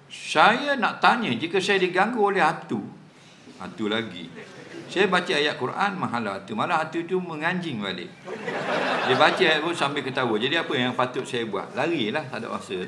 Saya nak tanya, jika saya diganggu oleh hantu lagi, saya baca ayat Quran, malah hantu tu menganjing balik. Dia baca ayat pun sambil ketawa. Jadi apa yang patut saya buat? Larilah, tak ada masa.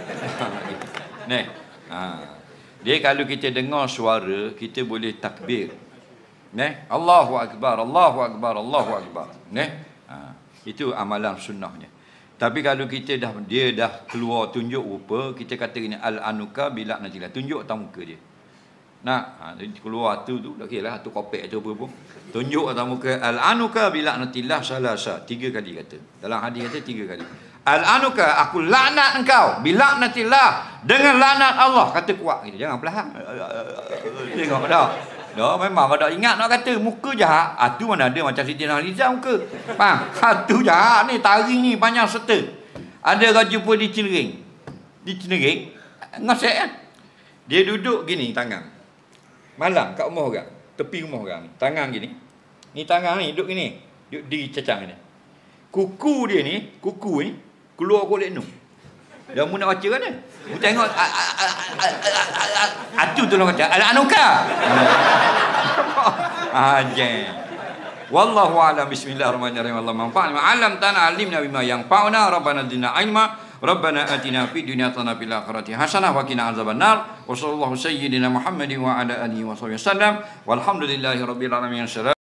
Dia kalau kita dengar suara, kita boleh takbir. Allahu Akbar, Allahu Akbar, Allahu Akbar. Itu amalan sunnahnya. Tapi kalau dia dah keluar tunjuk rupa, kita kata gini, al-anuka bila natilah, tunjuk atas muka dia. Keluar tu okeylah, tu kopek tu apa pun. Tunjuk atas muka, al-anuka bila natilah salasa, 3 kali kata. Dalam hadis kata 3 kali. Al-anuka, aku laknat engkau bila natilah, dengan laknat Allah, kata kuat gitu. Jangan perlahan. Tengok dah. Memang kalau ingat nak kata muka jahat, tu mana ada macam Siti Nurhaliza muka. Faham? Tu jahat ni, taring ni panjang serta. Ada kau jumpa di Cinering. Ngosek kan? Dia duduk gini tangan. Malam kat rumah orang, tepi rumah orang ni. Tangan gini. Ni tangan ni duduk gini. Duduk di cacang ni. Kuku dia ni, keluar kulit nu. Dah mu nak baca kan dia? Mu tengok tu tolong baca. Al-anuka. Wallahu a'lam. Bismillahirrahmanirrahim. Allahumma anfa'na ma 'allamtana, 'allimna bima yanfa'una, rabbana zidna ilma, rabbana atina fid dunya hasanah wa fil akhirati hasanah wa qina azabannar. Wa sallallahu sayyidina Muhammadin wa ala alihi wa sahbihi wasallam. Walhamdulillahi rabbil alamin.